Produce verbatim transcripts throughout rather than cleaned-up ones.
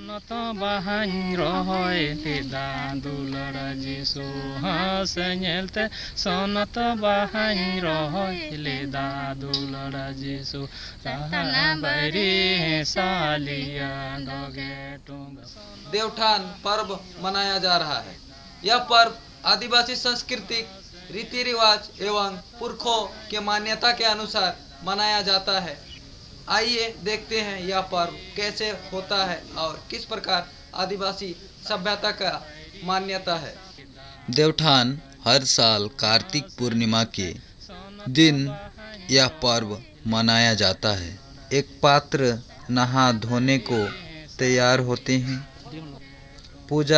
Sonoto bahañ rohoy tida dulara jisu hasenyelte sonoto bahañ rohoy lida dulara jisu rahana bairi सालिया दोगे टूंगा। देवठान पर्व मनाया जा रहा है। यह पर्व आदिवासी सांस्कृतिक रीति रिवाज एवं पुरखों के मान्यता के अनुसार मनाया जाता है। आइए देखते हैं यह पर्व कैसे होता है और किस प्रकार आदिवासी सभ्यता का मान्यता है। देवठान हर साल कार्तिक पूर्णिमा के दिन यह पर्व मनाया जाता है। एक पात्र नहा धोने को तैयार होते हैं। पूजा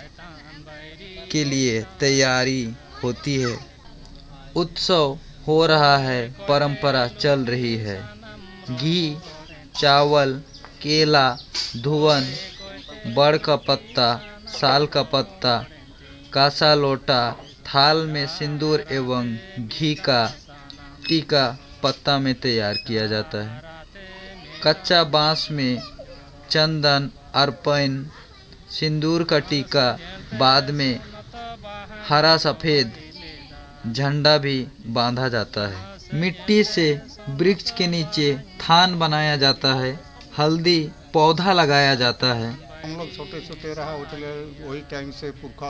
के लिए तैयारी होती है। उत्सव हो रहा है, परंपरा चल रही है। घी, चावल, केला, धुवन, बड़ का पत्ता, साल का पत्ता, कासा लोटा, थाल में सिंदूर एवं घी का टीका पत्ता में तैयार किया जाता है। कच्चा बांस में चंदन, अर्पण, सिंदूर का टीका, बाद में हरा सफ़ेद झंडा भी बांधा जाता है। मिट्टी से वृक्ष के नीचे थान बनाया जाता है। हल्दी पौधा लगाया जाता है। हम लोग छोटे छोटे रहा उठले वही टाइम से पुरखा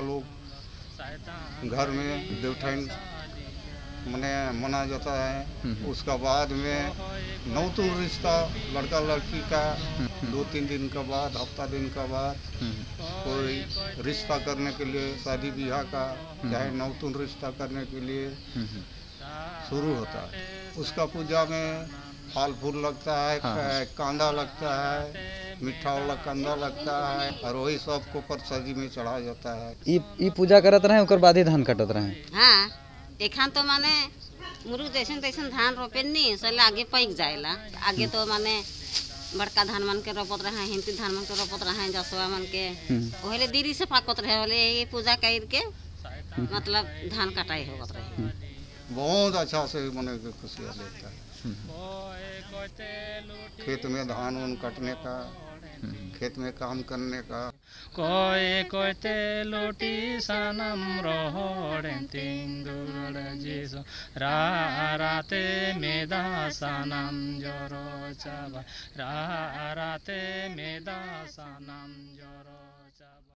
लोग घर में देवठान मने मना जाता है। उसका बाद में नौतुन रिश्ता लड़का लड़की का दो तीन दिन का बाद, हफ्ता दिन का बाद कोई रिश्ता करने के लिए, शादी ब्याह का चाहे नौतुन रिश्ता करने के लिए शुरू होता है। उसका पूजा में फल फूल लगता है, कांदा लगता है, मीठा वाला कांदा लगता है और वही सबको प्रसादी में चढ़ा जाता है। ई ई पूजा करत रहे ओकर बाद ही धान कटत रहे। हाँ, एखान तो माने मुरु जैसन तैसन धान रोपेनी सले आगे पैक जाएला। आगे तो माने बड़का धान मन के रोपत रहे, हिंती धान मन के रोपत रहे, जसवा मन के ओहले देरी से पाकत रहे। ओले ये पूजा कर के मतलब धान कटाई होत रहे। बहुत अच्छा से मने के खुशियाँ लेता है। खेत में धान उन कटने का, खेत में काम करने का। कोई कोते लोटी सनम रोहड़ें तिंदुर जिसो रा राते मेदा सनम जोरो चाबा रा राते मेदा सनम जोरो